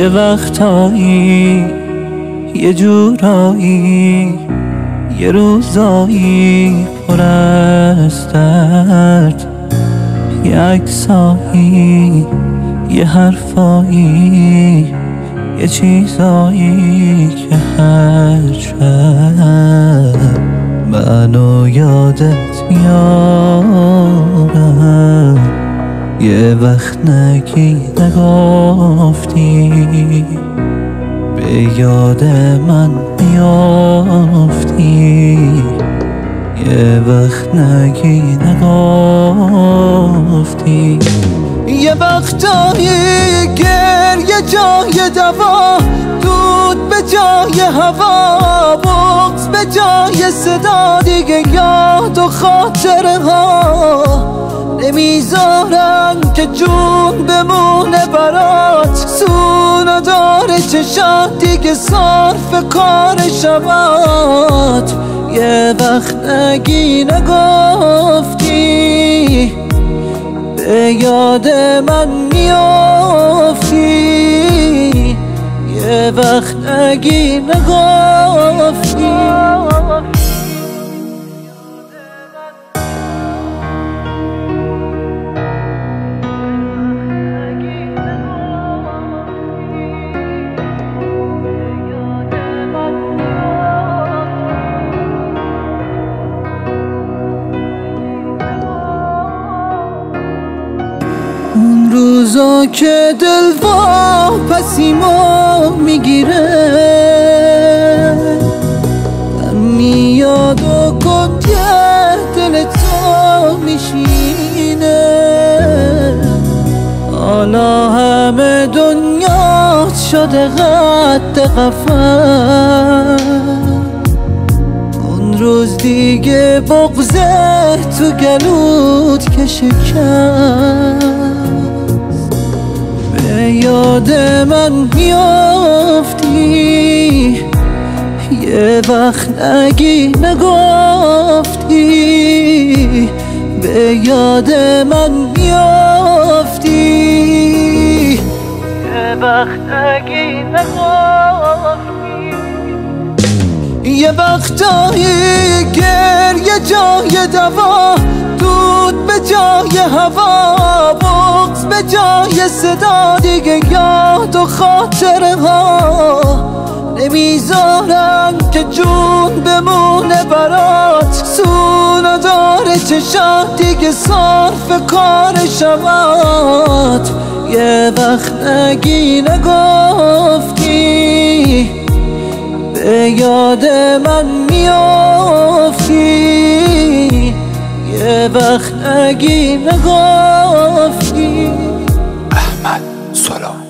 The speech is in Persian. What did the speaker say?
یه وقتایی یه جورایی یه روزایی پر از درد، یه عکسایی یه حرفایی یه چیزایی که هر شب منو یادت میارم. یه وقت نگی نگفتی به یاد من میافتی، یه وقت نگی نگفتی. یه وقتایی گریه جای دوا، دود به جای هوا، بغض به جای صدا، دیگه یاد و خاطره ها نمیذارن که جون بمونه برات. سونا داره چشات دیگه صرف کار شبات. یه وقت نگی نگفتی به یاد من میافتی، یه وقت نگی نگفتی. اون روزا که دل واپسیمو میگیره، من میاد و کنده دل تو میشینه. حالا همه دنیا شده قد قفس، اون روز دیگه بغضه تو گلوت که شکست. به یاد من میافتی، یه وقت نگی نگفتی به یاد من میافتی، یه وقت نگی نگفتی. یه وقتایی گریه جای دوا، دود به جای هوا، بغض به جای صدا، دیگه یاد و خاطره ها نمیذارن که جون بمونه برات. سونا داره چشات دیگه صرف کار شبات. یه وقت نگی نگفتی به یاد من میافتی، یه وقت نگی نگفتی. احمد سلام.